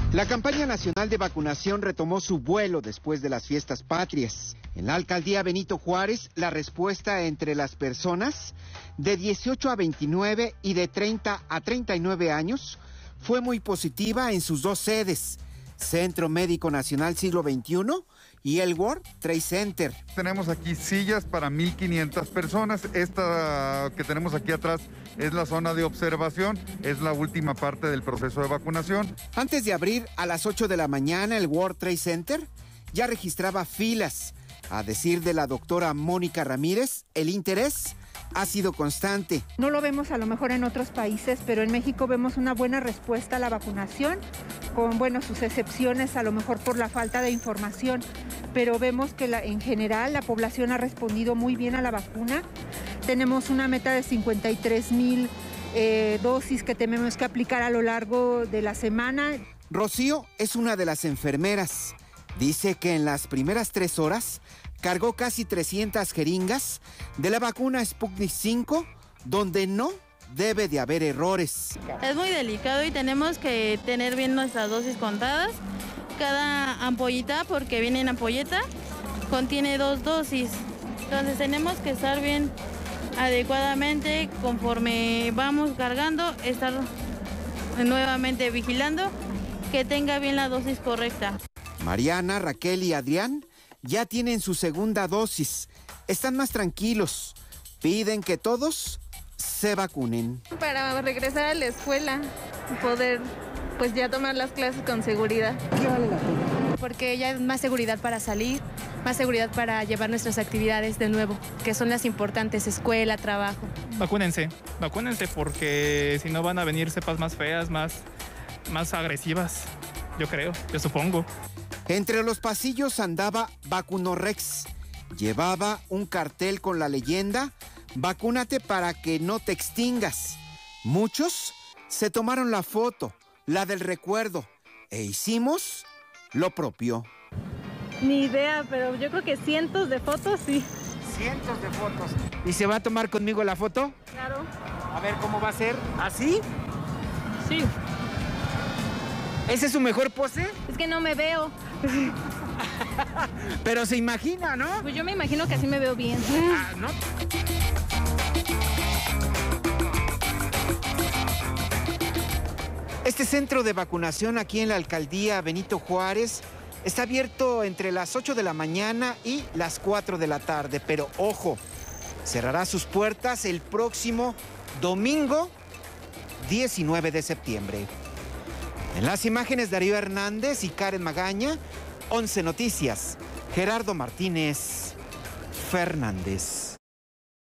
La campaña nacional de vacunación retomó su vuelo después de las fiestas patrias. En la alcaldía Benito Juárez, la respuesta entre las personas de 18 a 29 y de 30 a 39 años fue muy positiva en sus dos sedes, Centro Médico Nacional Siglo XXI y el World Trade Center. Tenemos aquí sillas para 1,500 personas. Esta que tenemos aquí atrás es la zona de observación, es la última parte del proceso de vacunación. Antes de abrir a las 8 de la mañana, el World Trade Center ya registraba filas. A decir de la doctora Mónica Ramírez, el interés ha sido constante. No lo vemos a lo mejor en otros países, pero en México vemos una buena respuesta a la vacunación, con sus excepciones a lo mejor por la falta de información, pero vemos que en general la población ha respondido muy bien a la vacuna. Tenemos una meta de 53,000 dosis que tenemos que aplicar a lo largo de la semana. Rocío es una de las enfermeras. Dice que en las primeras 3 horas cargó casi 300 jeringas de la vacuna Sputnik V, donde no debe de haber errores. Es muy delicado y tenemos que tener bien nuestras dosis contadas. Cada ampollita, porque viene en ampolleta, contiene 2 dosis. Entonces tenemos que estar bien adecuadamente conforme vamos cargando, estar nuevamente vigilando que tenga bien la dosis correcta. Mariana, Raquel y Adrián ya tienen su segunda dosis. Están más tranquilos. Piden que todos se vacunen. Para regresar a la escuela y poder ya tomar las clases con seguridad. ¿Qué vale la pena? Porque ya hay más seguridad para salir, más seguridad para llevar nuestras actividades de nuevo, que son las importantes, escuela, trabajo. Vacúnense porque si no van a venir cepas más feas, más agresivas, yo creo, yo supongo. Entre los pasillos andaba Vacunorex. Llevaba un cartel con la leyenda: vacúnate para que no te extingas. Muchos se tomaron la foto, la del recuerdo, e hicimos lo propio. Ni idea, pero yo creo que cientos de fotos, sí. Cientos de fotos. ¿Y se va a tomar conmigo la foto? Claro. A ver cómo va a ser. ¿Así? Sí. ¿Esa es su mejor pose? Es que no me veo. Pero se imagina, ¿no? Pues yo me imagino que así me veo bien. ¿No? Este centro de vacunación aquí en la alcaldía Benito Juárez está abierto entre las 8 de la mañana y las 4 de la tarde, pero ojo, cerrará sus puertas el próximo domingo 19 de septiembre. En las imágenes, Darío Hernández y Karen Magaña, 11 Noticias, Gerardo Martínez Fernández.